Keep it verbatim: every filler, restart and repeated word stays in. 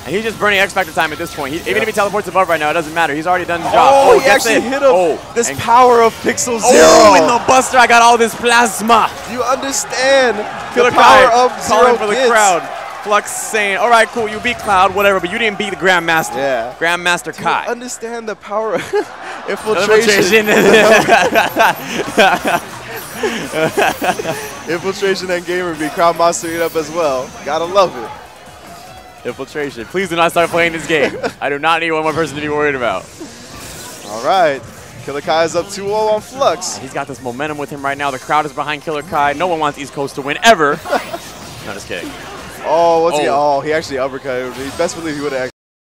And he's just burning X Factor time at this point. He, yeah. Even if he teleports above right now, it doesn't matter. He's already done the job. Oh, Oh, he actually it. hit him. Oh, this and power of Pixel Zero. Oh, in the Buster, I got all this plasma. You understand Killer the power Kai of calling Zero for the gets. crowd. Flux saying, all right, cool, you beat Cloud, whatever, but you didn't beat the Grandmaster. Yeah. Grandmaster Do Kai. you understand the power of infiltration? Infiltration. Infiltration and Gamer be crowd monstering up as well. Gotta love it. Infiltration. Please do not start playing this game. I do not need one more person to be worried about. All right. Killer Kai is up two oh on Flux. He's got this momentum with him right now. The crowd is behind Killer Kai. No one wants East Coast to win ever. No, just kidding. Oh, what's oh. he? Oh, he actually uppercut. He best believe he would have.